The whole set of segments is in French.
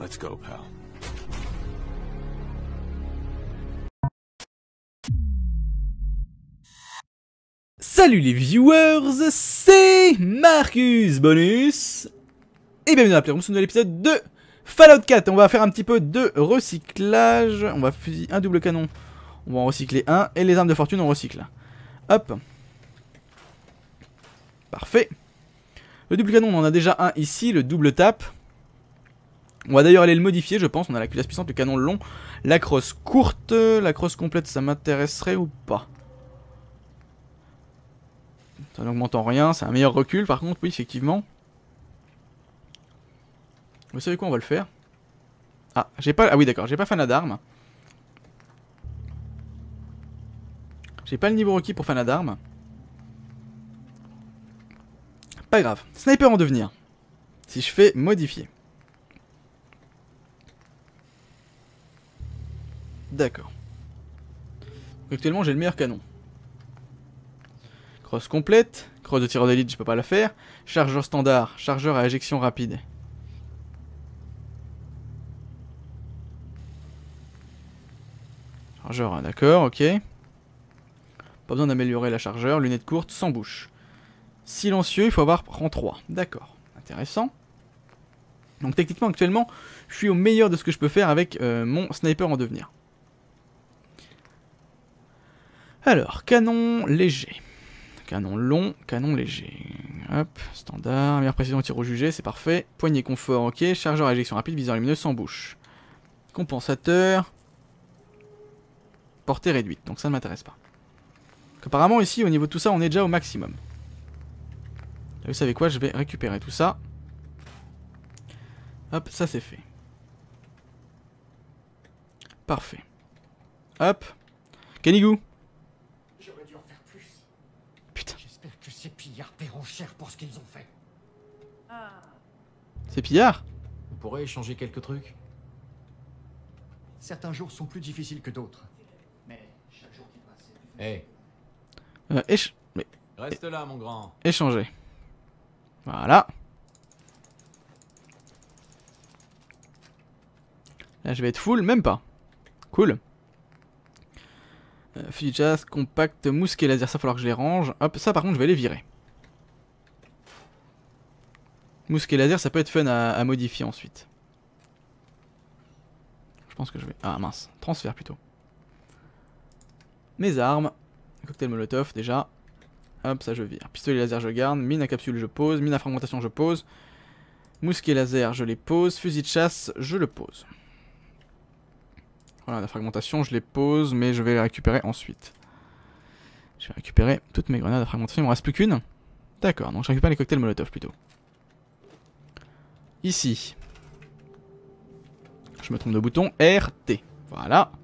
Let's go, pal. Salut les viewers, c'est Marcus Bonus et bienvenue dans la Playroom, ce nouvel épisode de Fallout 4. On va faire un petit peu de recyclage. On va fusiller un double canon, on va en recycler un, et les armes de fortune on recycle. Hop. Parfait. Le double canon on en a déjà un ici, le double tape. On va d'ailleurs aller le modifier je pense, on a la culasse puissante, le canon long, la crosse courte, la crosse complète ça m'intéresserait ou pas? Ça n'augmente en rien, c'est un meilleur recul par contre, oui effectivement. Vous savez quoi, on va le faire. Ah, j'ai pas... Ah oui d'accord, j'ai pas fanat d'armes. J'ai pas le niveau requis pour fanat d'armes. Pas grave. Sniper en devenir. Si je fais modifier. D'accord. Actuellement j'ai le meilleur canon. Crosse complète, crosse de tireur d'élite, je peux pas la faire. Chargeur standard, chargeur à éjection rapide. Chargeur, d'accord, ok. Pas besoin d'améliorer la chargeur, lunettes courtes, sans bouche. Silencieux, il faut avoir rang 3, d'accord, intéressant. Donc techniquement, actuellement, je suis au meilleur de ce que je peux faire avec mon sniper en devenir. Alors, canon léger. Canon long, canon léger. Hop, standard, meilleure précision au tir au jugé, c'est parfait. Poignée confort, ok. Chargeur à éjection rapide, viseur lumineux sans bouche. Compensateur. Portée réduite, donc ça ne m'intéresse pas. Donc, apparemment ici, au niveau de tout ça, on est déjà au maximum. Et vous savez quoi, je vais récupérer tout ça. Hop, ça c'est fait. Parfait. Hop. Canigou. J'aurais dû en faire plus. Putain. J'espère que ces pillards paieront cher pour ce qu'ils ont fait. C'est pillard. On pourrait échanger quelques trucs. Certains jours sont plus difficiles que d'autres. Mais chaque jour qui passe, c'est plus Hé, Mais, reste là, mon grand. échanger. Voilà. Là je vais être full, même pas. Cool. Fusil de chasse, compact, mousquet laser, ça va falloir que je les range. Hop, ça par contre je vais les virer. Mousquet laser, ça peut être fun à modifier ensuite. Je pense que je vais... Ah mince, transfert plutôt. Mes armes. Cocktail molotov déjà. Hop, ça je vire. Pistolet laser je garde. Mine à capsule je pose. Mine à fragmentation je pose. Mousquet laser je les pose. Fusil de chasse je le pose. Voilà, la fragmentation je les pose, mais je vais les récupérer ensuite. Je vais récupérer toutes mes grenades à fragmentation. Il me reste plus qu'une. D'accord, donc je récupère les cocktails molotov plutôt. Ici. Je me trompe de bouton. RT. Voilà.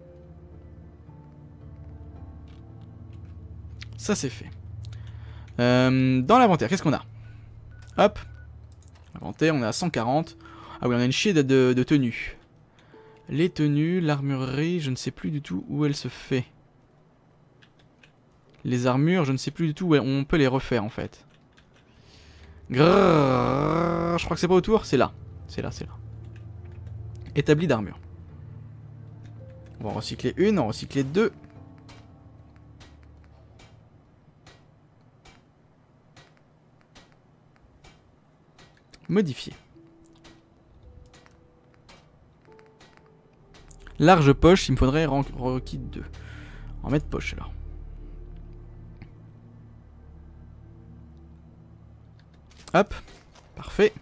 Ça c'est fait. Dans l'inventaire, qu'est-ce qu'on a? Hop. Inventaire, on est à 140. Ah oui, on a une chier de tenues. Les tenues, l'armurerie, je ne sais plus du tout où elle se fait. Les armures, je ne sais plus du tout où on peut les refaire en fait. Grrr, je crois que c'est pas autour, c'est là. C'est là, c'est là. Établi d'armure. On va en recycler une, en recycler deux. Modifier. Large poche, il me faudrait requis 2. On va mettre poche alors. Hop, parfait.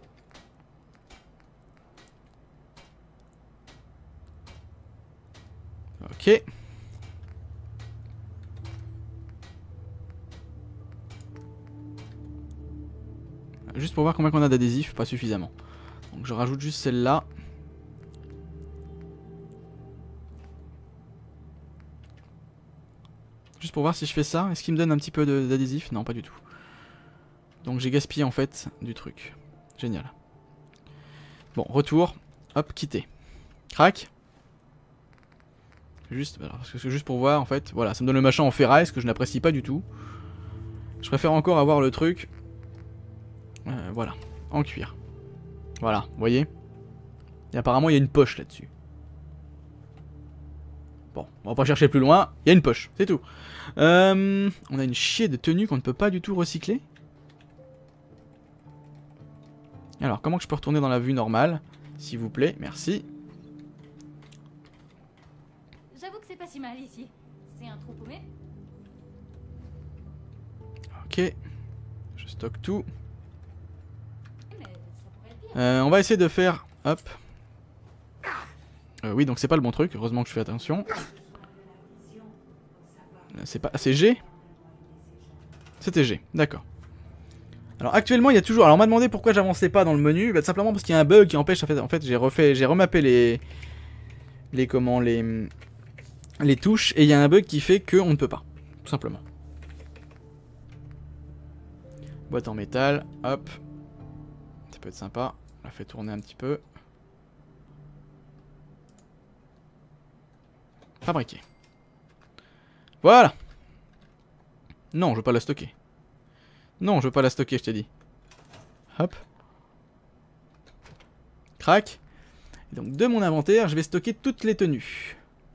Ok. Juste pour voir combien on a d'adhésifs, pas suffisamment. Donc je rajoute juste celle-là. Juste pour voir si je fais ça, est-ce qu'il me donne un petit peu d'adhésif? Non, pas du tout. Donc j'ai gaspillé en fait du truc. Génial. Bon, retour. Hop, quitter. Crac. Juste, alors, parce que juste pour voir en fait, voilà, ça me donne le machin en ferraille, ce que je n'apprécie pas du tout. Je préfère encore avoir le truc. Voilà, en cuir. Voilà, vous voyez. Et apparemment il y a une poche là-dessus. Bon, on va pas chercher plus loin. Il y a une poche, c'est tout. On a une chier de tenue qu'on ne peut pas du tout recycler. Alors, comment que je peux retourner dans la vue normale? S'il vous plaît, merci. J'avoue que c'est pas si mal ici. C'est un trou paumé. Ok. Je stocke tout. Mais ça pourrait être bien. On va essayer de faire... Hop. Oui, donc c'est pas le bon truc. Heureusement que je fais attention. C'est pas... C'est G? C'était G, d'accord. Alors actuellement il y a toujours... Alors on m'a demandé pourquoi j'avançais pas dans le menu. Bah, simplement parce qu'il y a un bug qui empêche... En fait j'ai remappé les touches. Et il y a un bug qui fait qu'on ne peut pas. Tout simplement. Boîte en métal. Hop. Ça peut être sympa. On la fait tourner un petit peu. Fabriquer. Voilà. Non, je veux pas la stocker. Non, je veux pas la stocker, je t'ai dit. Hop. Crac. Et donc de mon inventaire, je vais stocker toutes les tenues.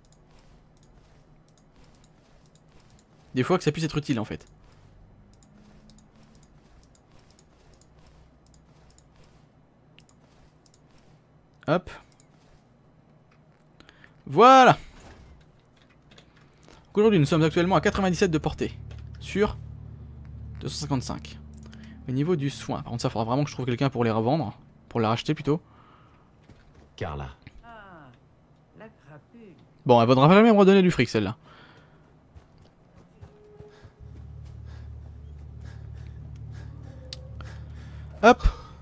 Des fois que ça puisse être utile en fait. Hop. Voilà. Aujourd'hui nous sommes actuellement à 97 de portée. Sur 255. Au niveau du soin. Par contre ça faudra vraiment que je trouve quelqu'un pour les revendre. Pour les racheter plutôt. Carla. Ah, la crapule. Bon, elle vaudra jamais me redonner du fric celle-là. Hop.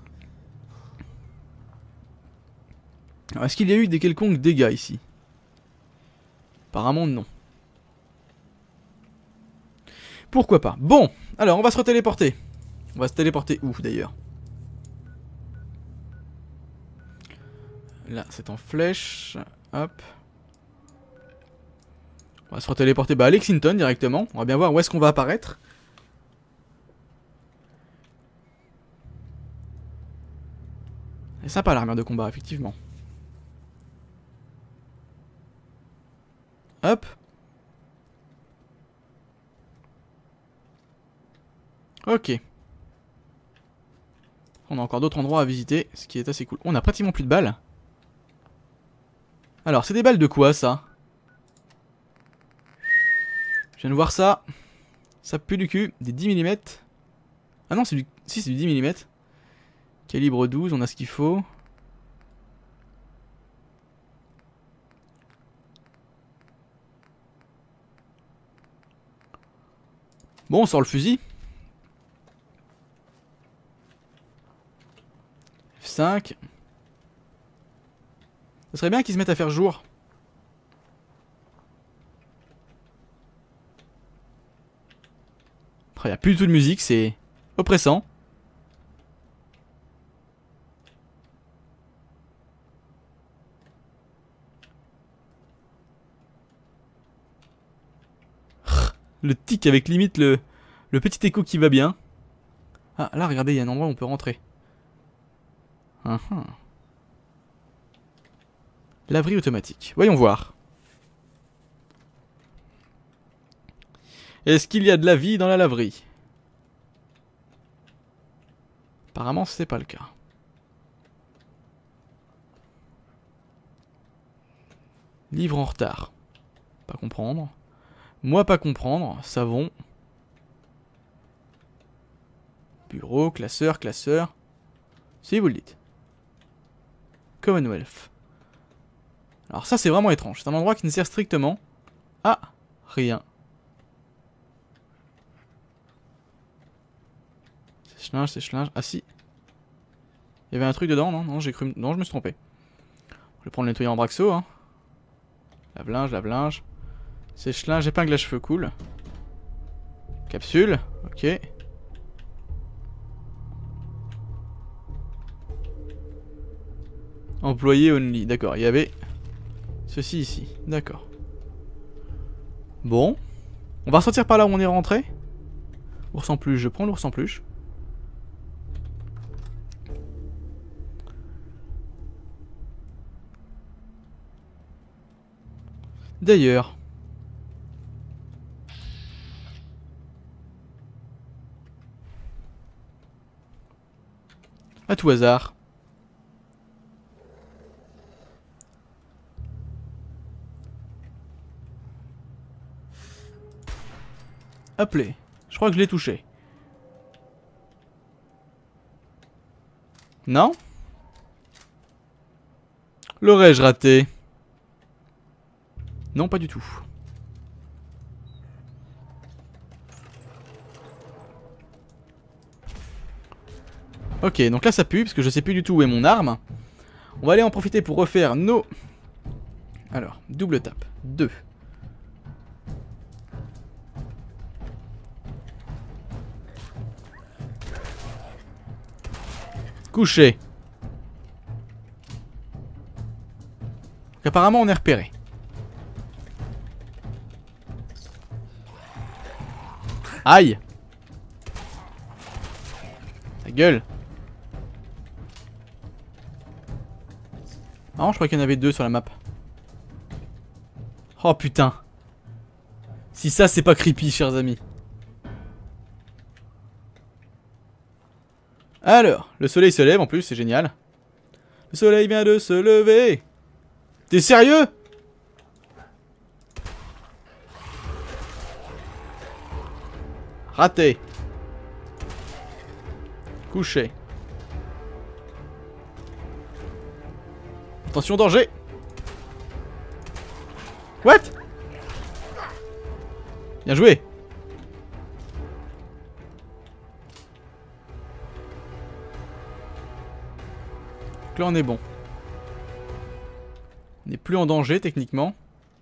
Est-ce qu'il y a eu des quelconques dégâts ici? Apparemment non. Pourquoi pas? Bon, alors on va se retéléporter. On va se téléporter où d'ailleurs? Là c'est en flèche. Hop. On va se retéléporter à Lexington directement. On va bien voir où est-ce qu'on va apparaître. C'est sympa l'armure de combat, effectivement. Hop. Ok. On a encore d'autres endroits à visiter, ce qui est assez cool. On a pratiquement plus de balles. Alors, c'est des balles de quoi, ça? Je viens de voir ça. Ça pue du cul. Des 10 mm. Ah non, c'est du... Si, c'est du 10 mm. Calibre 12, on a ce qu'il faut. Bon, on sort le fusil. F5. Ce serait bien qu'ils se mettent à faire jour. Il n'y a plus du tout de musique, c'est oppressant. Le tic avec limite le petit écho qui va bien. Ah là regardez, il y a un endroit où on peut rentrer. Laverie automatique. Voyons voir. Est-ce qu'il y a de la vie dans la laverie? Apparemment c'est pas le cas. Livre en retard. Pas comprendre. Moi pas comprendre. Savon. Bureau, classeur, classeur. Si vous le dites. Commonwealth. Alors ça c'est vraiment étrange. C'est un endroit qui ne sert strictement à rien. Sèche-linge, sèche-linge. Ah si. Il y avait un truc dedans, non? Non, j'ai cru... Non, je me suis trompé. Je vais prendre le nettoyant en Braxo, hein. Lave-linge, lave-linge. Sèche-linge, épingle à cheveux, cool. Capsule, ok. Employé only, d'accord, il y avait ceci ici, d'accord. Bon. On va ressortir par là où on est rentré. Ours en peluche, je prends l'ours en peluche. D'ailleurs. À tout hasard. Appelé. Je crois que je l'ai touché. Non? L'aurais-je raté? Non, pas du tout. Ok, donc là ça pue, parce que je sais plus du tout où est mon arme. On va aller en profiter pour refaire nos... Alors, double tape. 2. Couché. Donc, apparemment on est repéré. Aïe. Ta gueule. Ah non, je crois qu'il y en avait 2 sur la map. Oh putain. Si ça c'est pas creepy, chers amis. Alors, le soleil se lève en plus, c'est génial. Le soleil vient de se lever. T'es sérieux? Raté. Couché. Attention, danger. What? Bien joué. Donc là on est bon. On n'est plus en danger techniquement.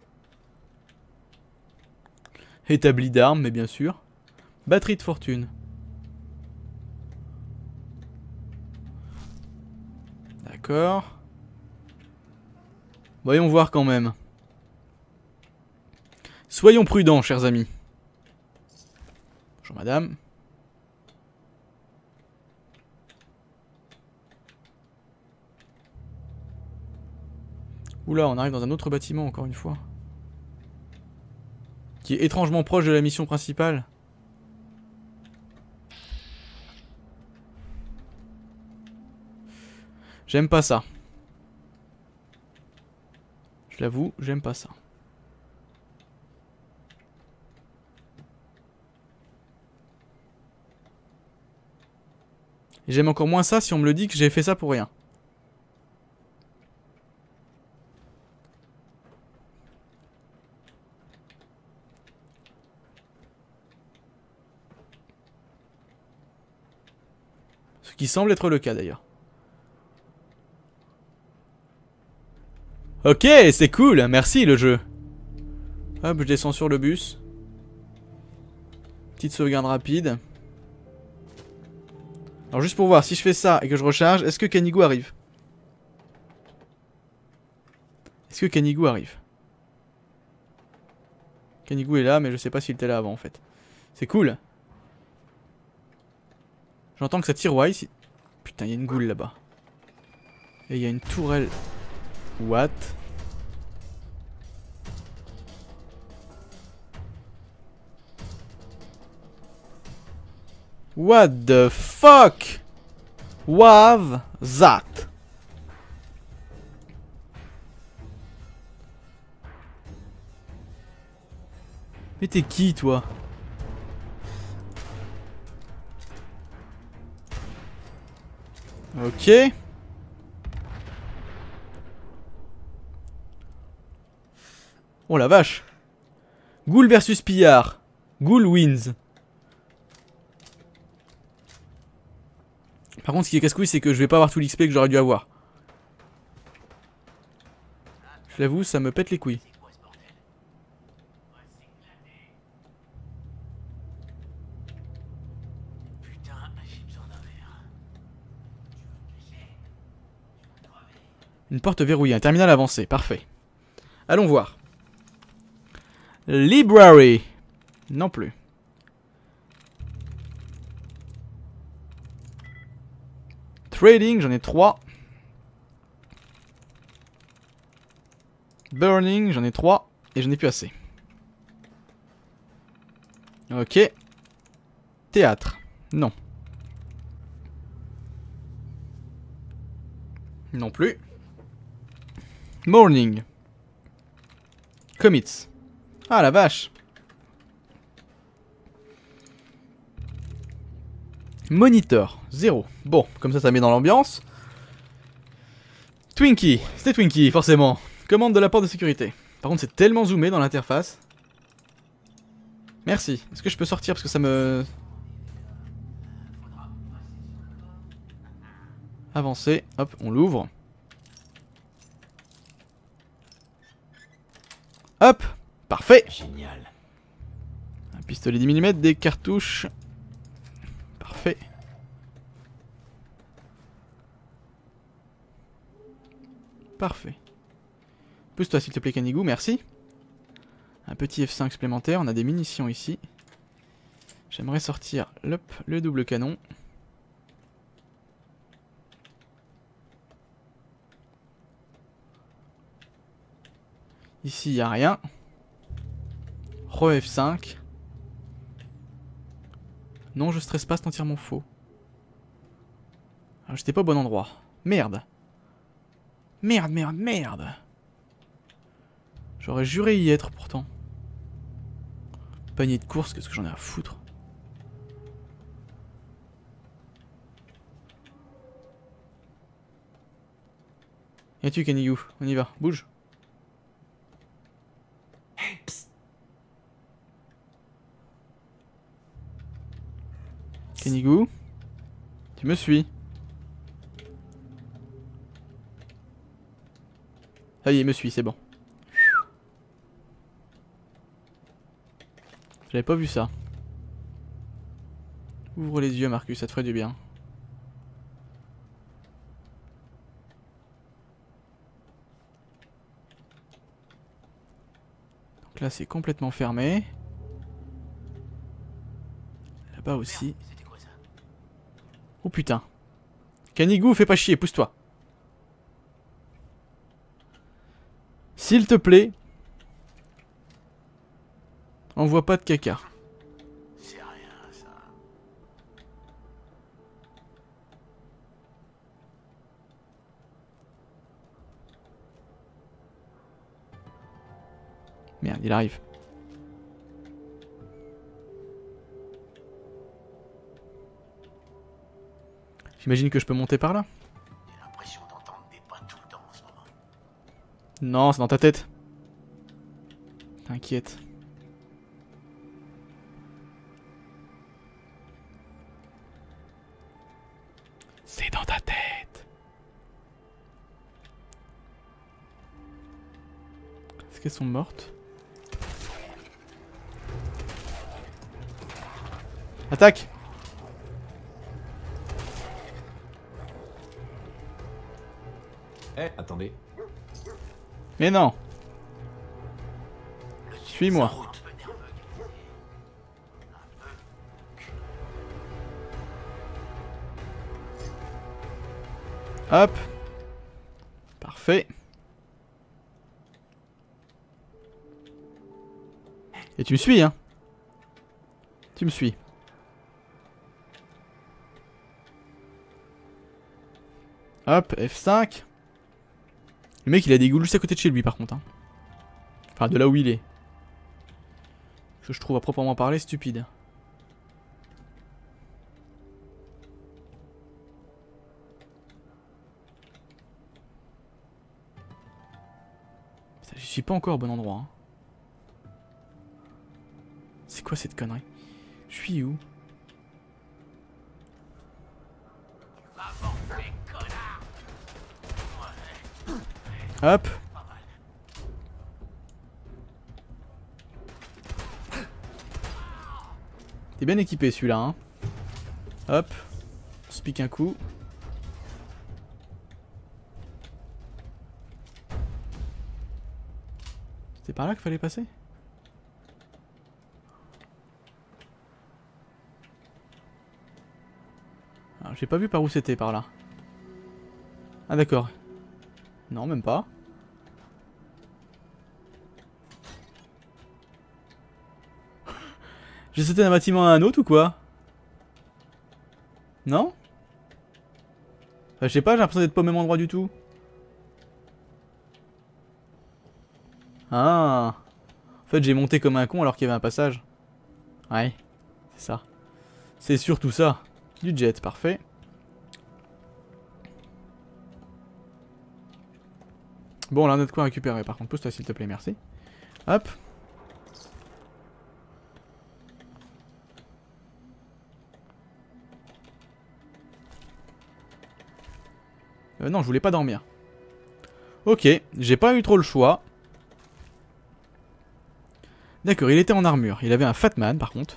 Établi d'armes, mais bien sûr. Batterie de fortune. D'accord. Voyons voir quand même. Soyons prudents, chers amis. Bonjour madame. Oula, on arrive dans un autre bâtiment encore une fois. Qui est étrangement proche de la mission principale. J'aime pas ça. Je l'avoue, j'aime pas ça. Et j'aime encore moins ça si on me le dit que j'ai fait ça pour rien. Ce qui semble être le cas d'ailleurs. Ok, c'est cool, merci le jeu. Hop, je descends sur le bus. Petite sauvegarde rapide. Alors juste pour voir, si je fais ça et que je recharge, est-ce que Kanigou arrive? Est-ce que Kanigou arrive? Kanigou est là, mais je sais pas s'il était là avant en fait. C'est cool. J'entends que ça tiroie ici. Putain, il y a une goule là-bas. Et il y a une tourelle. What? What the fuck was that? Mais t'es qui toi? Ok. Oh la vache. Ghoul versus pillard. Ghoul wins. Par contre, ce qui est casse-couille, c'est que je vais pas avoir tout l'XP que j'aurais dû avoir. Je l'avoue, ça me pète les couilles. Une porte verrouillée, un terminal avancé, parfait. Allons voir. Library. Non plus. Trading, j'en ai 3. Burning, j'en ai 3. et j'en ai plus assez. Ok. Théâtre. Non. Non plus. Morning. Commits. Ah la vache. Monitor. 0. Bon, comme ça met dans l'ambiance. Twinkie. C'était Twinkie, forcément. Commande de la porte de sécurité. Par contre, c'est tellement zoomé dans l'interface. Merci. Est-ce que je peux sortir parce que ça me... Avancer. Hop, on l'ouvre. Hop. Parfait. Génial. Un pistolet 10 mm, des cartouches. Parfait. Parfait. Pousse-toi s'il te plaît, Canigou, merci. Un petit F5 supplémentaire, on a des munitions ici. J'aimerais sortir le double canon. Ici, il n'y a rien. Re F5. Non, je stresse pas, c'est entièrement faux. Alors, j'étais pas au bon endroit. Merde. Merde, merde, merde. J'aurais juré y être pourtant. Panier de course, qu'est-ce que j'en ai à foutre? Viens-tu, Canigou? On y va, bouge. Canigou, tu me suis. Ça y est, il me suit, c'est bon. J'avais pas vu ça. Ouvre les yeux, Marcus, ça te ferait du bien. Donc là, c'est complètement fermé. Là-bas aussi. Oh putain. Canigou, fais pas chier, pousse-toi. S'il te plaît. Envoie pas de caca. C'est rien, ça. Merde, il arrive. J'imagine que je peux monter par là. J'ai l'impression d'entendre des pas tout le temps en ce moment. Non, c'est dans ta tête. T'inquiète. C'est dans ta tête. Est-ce qu'elles sont mortes? Attaque! Eh, attendez. Mais non! Suis-moi. Hop. Parfait. Et tu me suis, hein? Tu me suis. Hop, F5. Le mec, il a des ghouls juste à côté de chez lui, par contre. Hein. Enfin, de là où il est. Que je trouve à proprement parler stupide. Je suis pas encore au bon endroit. Hein. C'est quoi cette connerie? Je suis où? Hop. T'es bien équipé celui-là, hein. Hop. On se pique un coup. C'était par là qu'il fallait passer? Alors j'ai pas vu par où c'était par là. Ah d'accord. Non, même pas. J'ai sauté d'un bâtiment à un autre ou quoi? Non? Je sais pas, j'ai l'impression d'être pas au même endroit du tout. Ah. En fait, j'ai monté comme un con alors qu'il y avait un passage. Ouais, c'est ça. C'est surtout ça. Du jet, parfait. Bon, là on a de quoi récupérer. Par contre, pousse-toi s'il te plaît, merci. Hop. Non, je voulais pas dormir. Ok, j'ai pas eu trop le choix. D'accord, il était en armure. Il avait un Fatman par contre.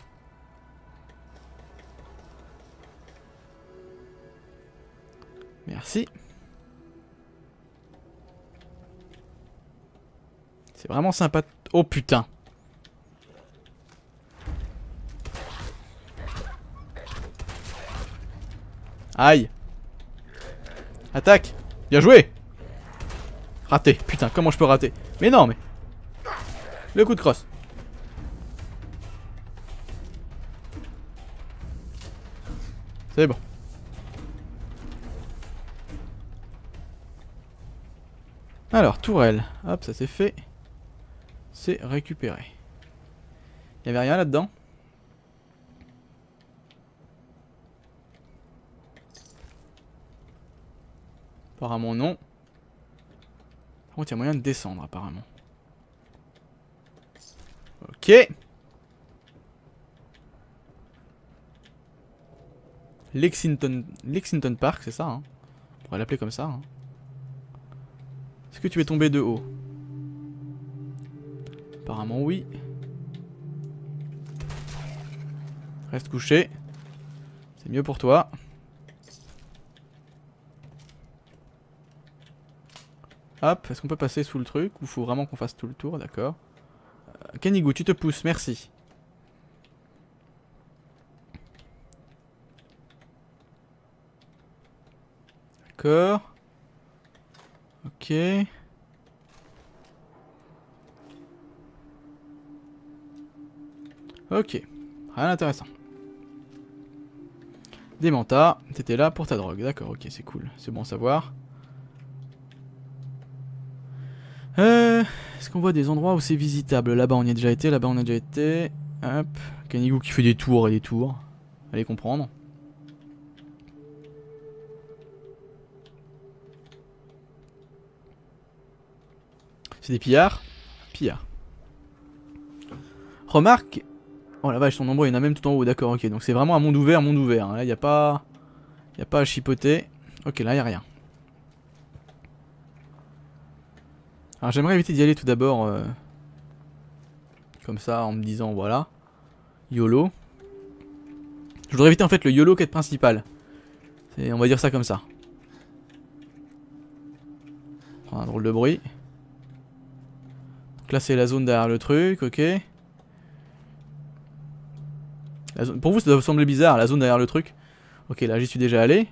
Merci. C'est vraiment sympa. Oh putain. Aïe. Attaque. Bien joué. Raté. Putain, comment je peux rater? Mais non, mais... Le coup de crosse. C'est bon. Alors, tourelle. Hop, ça c'est fait. C'est récupéré. Il n'y avait rien là-dedans? Apparemment non. Par contre, il y a moyen de descendre apparemment. Ok. Lexington Park, c'est ça, hein. On pourrait l'appeler comme ça, hein. Est-ce que tu es tombé de haut? Apparemment oui. Reste couché. C'est mieux pour toi. Hop, est-ce qu'on peut passer sous le truc? Ou faut vraiment qu'on fasse tout le tour? D'accord. Kanigou, tu te pousses, merci. D'accord. Ok. Ok. Rien d'intéressant. Démenta, t'étais là pour ta drogue. D'accord, ok, c'est cool. C'est bon à savoir. Est-ce qu'on voit des endroits où c'est visitable? Là-bas on y a déjà été, là-bas on a déjà été. Hop. Kanigou qui fait des tours et des tours. Allez comprendre. C'est des pillards. Pillards. Remarque. Oh la vache, ils sont nombreux, il y en a même tout en haut, d'accord, ok. Donc c'est vraiment un monde ouvert, hein. Là, il n'y a pas... Il n'y a pas à chipoter. Ok, là, il n'y a rien. Alors j'aimerais éviter d'y aller tout d'abord. Comme ça, en me disant, voilà. YOLO. Je voudrais éviter en fait le YOLO quête principale. On va dire ça comme ça. Prends un drôle de bruit. Donc là c'est la zone derrière le truc, ok. Pour vous ça doit vous sembler bizarre, la zone derrière le truc. Ok, là j'y suis déjà allé.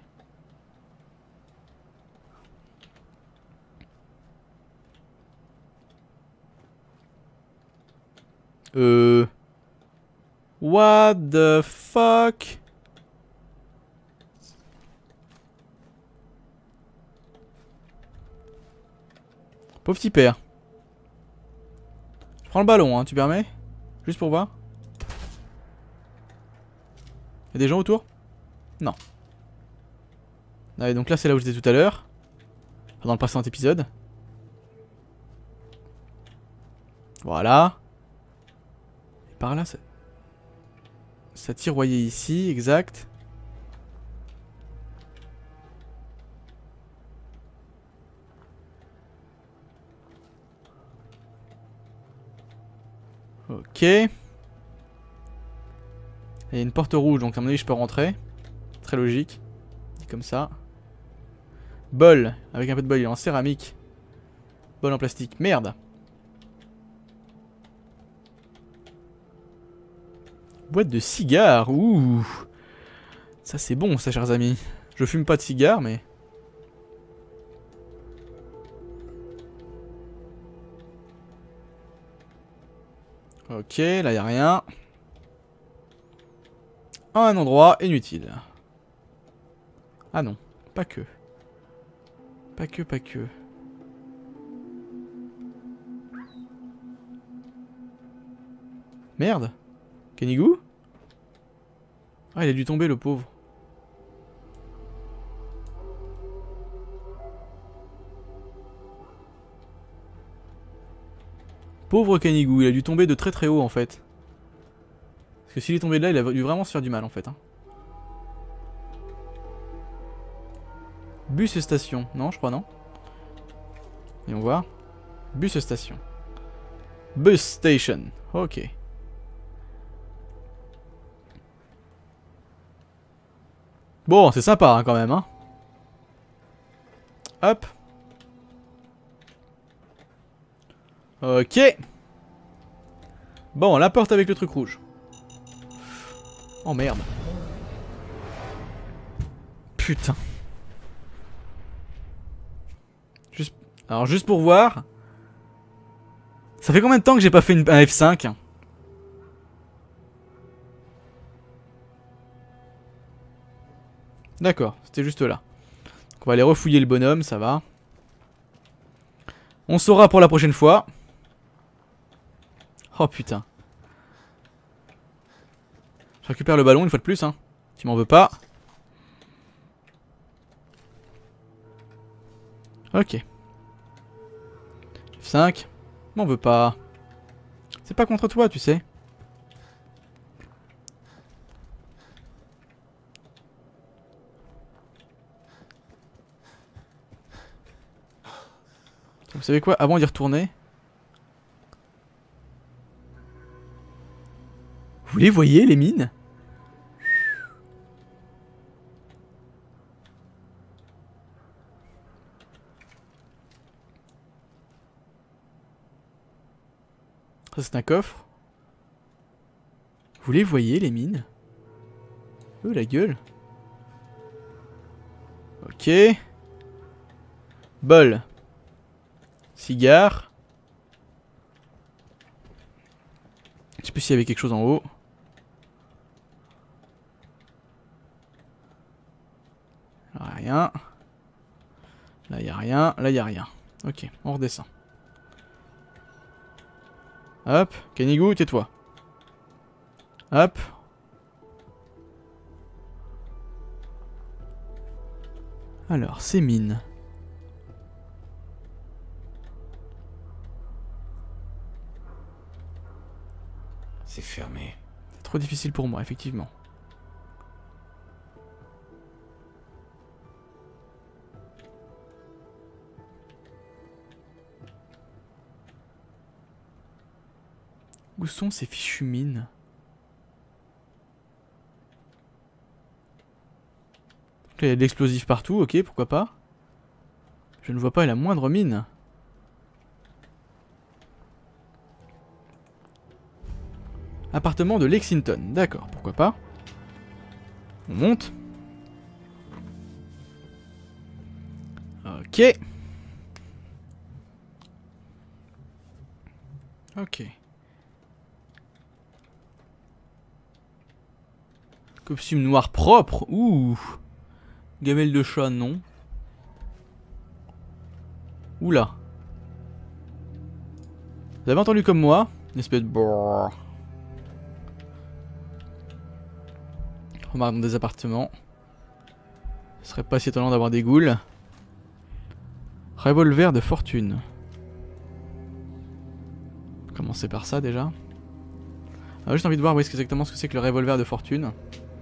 What the fuck? Pauvre petit père. Je prends le ballon, hein, tu permets? Juste pour voir. Y'a des gens autour? Non. Allez, donc là c'est là où j'étais tout à l'heure. Dans le précédent épisode. Voilà. Et par là, ça tiroyait ici, exact. Ok. Il y a une porte rouge, donc à mon avis je peux rentrer. Très logique. Comme ça. Bol. Avec un peu de bol, il est en céramique. Bol en plastique. Merde. Boîte de cigares. Ouh. Ça c'est bon ça, chers amis. Je fume pas de cigares, mais... Ok, là y a rien. à un endroit inutile. Ah non, pas que. Pas que, pas que. Merde. Kenigou? Ah, il a dû tomber, le pauvre. Pauvre Kenigou, il a dû tomber de très haut en fait. Parce que s'il est tombé de là, il a dû vraiment se faire du mal en fait. Hein. Bus et station. Non, je crois non. Et on voit. Bus et station. Bus station. Ok. Bon, c'est sympa hein, quand même. Hein. Hop. Ok. Bon, la porte avec le truc rouge. Oh merde. Putain. Alors juste pour voir. Ça fait combien de temps que j'ai pas fait un F5? D'accord, c'était juste là. Donc on va aller refouiller le bonhomme, ça va. On saura pour la prochaine fois. Oh putain. Je récupère le ballon une fois de plus, hein. Tu m'en veux pas. Ok. F5. M'en veux pas. C'est pas contre toi, tu sais. Vous savez quoi? Avant d'y retourner. Vous les voyez, les mines? Ça c'est un coffre. Vous les voyez, les mines? La gueule. Ok. Bol. Cigare. Je sais plus s'il y avait quelque chose en haut. Là, rien. Là, il n'y a rien. Là, il n'y a rien. Ok, on redescend. Hop. Kenigou, tais-toi. Hop. Alors, ces mines. C'est fermé. C'est trop difficile pour moi, effectivement. Où sont ces fichues mines? Donc là, il y a de l'explosif partout, ok, pourquoi pas. Je ne vois pas la moindre mine. Appartement de Lexington, d'accord, pourquoi pas. On monte. Ok. Ok. Costume noir propre, ouh. Gamelle de chat, non. Oula. Vous avez entendu comme moi? Une espèce de... Remarque dans des appartements. Ce serait pas si étonnant d'avoir des ghouls. Revolver de fortune. Commencer par ça déjà. Ah, juste envie de voir exactement ce que c'est que le revolver de fortune.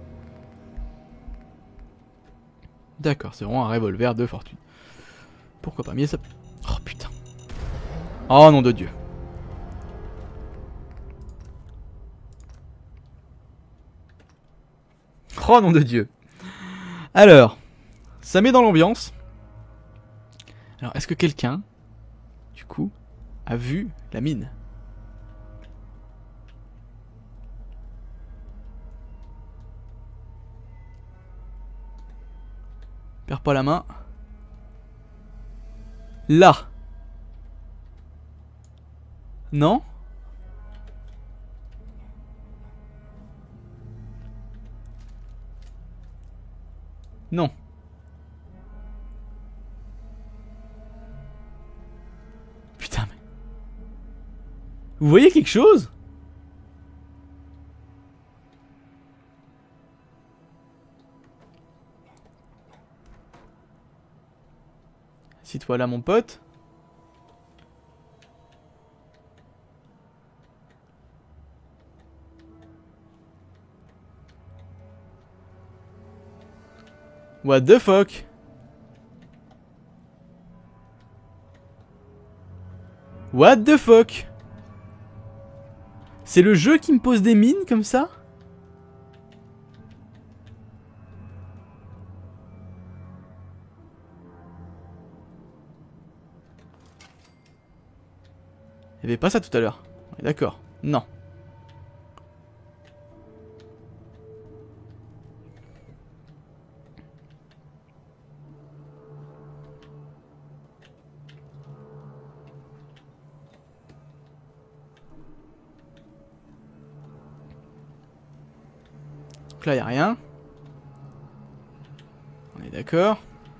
D'accord, c'est vraiment un revolver de fortune. Pourquoi pas, mais ça... Oh putain. Oh nom de Dieu. Oh nom de Dieu. Alors, ça met dans l'ambiance. Alors, est-ce que quelqu'un, du coup, a vu la mine? Perds pas la main. Là. Non? Non. Putain, mais... Vous voyez quelque chose? Assis-toi là, mon pote. What the fuck? What the fuck? C'est le jeu qui me pose des mines comme ça? Il y avait pas ça tout à l'heure. D'accord. Non. Donc là, il n'y a rien. On est d'accord.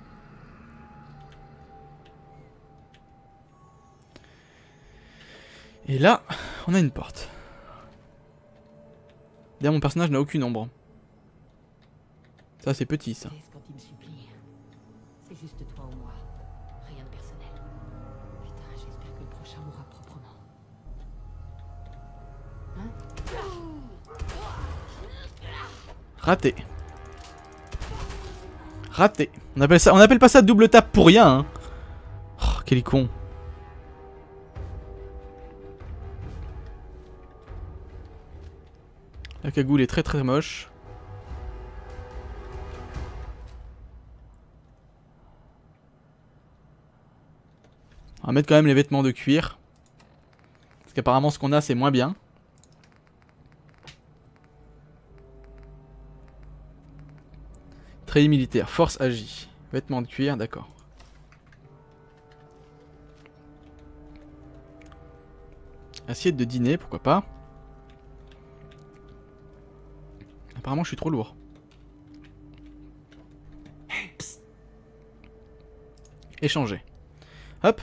Et là, on a une porte. D'ailleurs, mon personnage n'a aucune ombre. Ça, c'est petit, ça. Qu'est-ce quand il me supplie? C'est juste toi ou moi. Rien de personnel. Putain, j'espère que le prochain mourra proprement. Raté. Raté. On appelle pas ça double tape pour rien, hein. Oh, quel con. La cagoule est très très moche. On va mettre quand même les vêtements de cuir. Parce qu'apparemment ce qu'on a c'est moins bien. Treillis militaire, force agie. Vêtements de cuir, d'accord. Assiette de dîner, pourquoi pas. Apparemment je suis trop lourd. Échanger. Hop.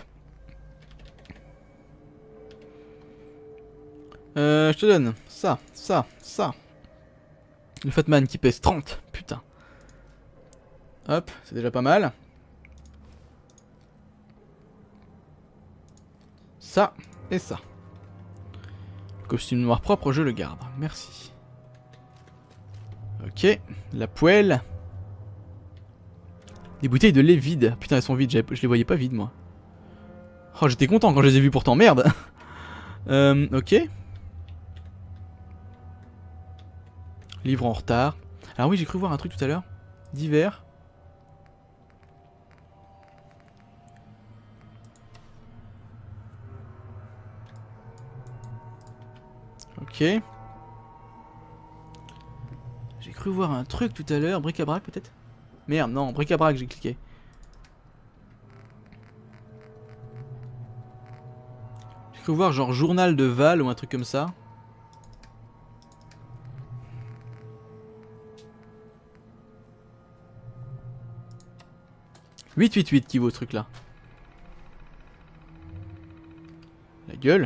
Je te donne ça, ça, ça. Le Fatman qui pèse 30, putain. Hop, c'est déjà pas mal. Ça et ça. Le costume noir propre, je le garde. Merci. Ok, la poêle. Des bouteilles de lait vides. Putain, elles sont vides, je les voyais pas vides, moi. Oh, j'étais content quand je les ai vues pourtant, merde. Ok. Livre en retard. Alors oui, j'ai cru voir un truc tout à l'heure. Divers. Ok. J'ai cru voir un truc tout à l'heure. Bric-à-brac peut-être? Merde, non, bric-à-brac j'ai cliqué. J'ai cru voir genre journal de Val ou un truc comme ça. « 888 qui vaut ce truc là. La gueule.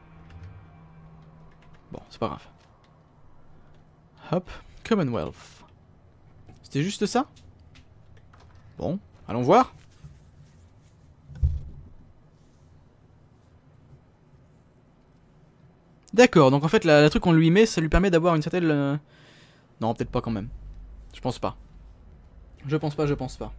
Bon, c'est pas grave. Hop, Commonwealth. C'était juste ça? Bon, allons voir. D'accord, donc en fait la truc qu'on lui met, ça lui permet d'avoir une certaine... Non, peut-être pas quand même. Je pense pas. Je pense pas, je pense pas.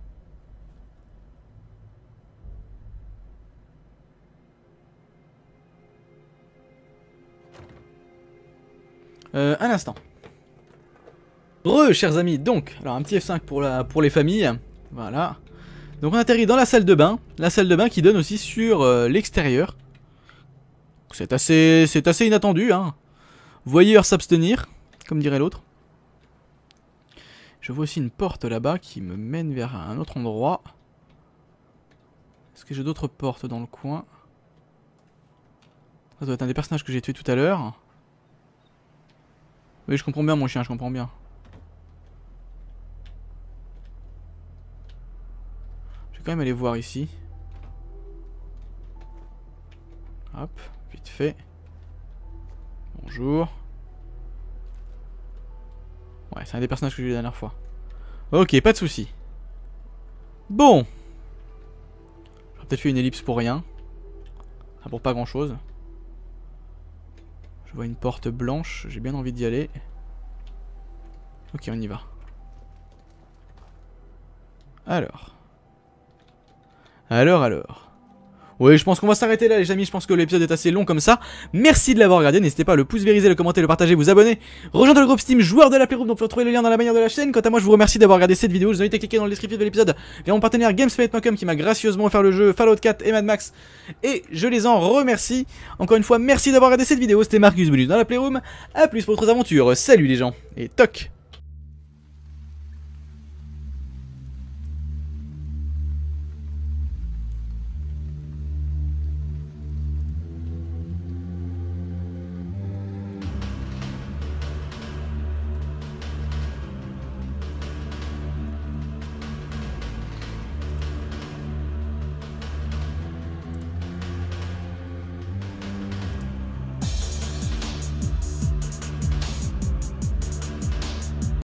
Un instant. Chers amis, donc, alors un petit F5 pour les familles. Voilà. Donc on atterrit dans la salle de bain. La salle de bain qui donne aussi sur l'extérieur. C'est assez inattendu, hein. Voyeur s'abstenir, comme dirait l'autre. Je vois aussi une porte là-bas qui me mène vers un autre endroit. Est-ce que j'ai d'autres portes dans le coin? Ça doit être un des personnages que j'ai tué tout à l'heure. Oui, je comprends bien mon chien, je comprends bien. quand même aller voir ici. Hop, vite fait. Bonjour. Ouais, c'est un des personnages que j'ai eu la dernière fois. Ok, pas de soucis. Bon. J'aurais peut-être fait une ellipse pour rien. Enfin, pour pas grand chose. Je vois une porte blanche, j'ai bien envie d'y aller. Ok, on y va. Alors. Oui, je pense qu'on va s'arrêter là les amis, je pense que l'épisode est assez long comme ça. Merci de l'avoir regardé, n'hésitez pas à le pouce vériser, le commenter, le partager, vous abonner. Rejoindre le groupe Steam joueur de la Playroom, donc vous retrouvez le lien dans la bannière de la chaîne. Quant à moi, je vous remercie d'avoir regardé cette vidéo, je vous invite à cliquer dans le descriptif de l'épisode vers mon partenaire Gamesplat.com qui m'a gracieusement offert le jeu Fallout 4 et Mad Max. Et je les en remercie. Encore une fois, merci d'avoir regardé cette vidéo, c'était Marcus Bonus dans la Playroom. A plus pour d'autres aventures, salut les gens, et toc.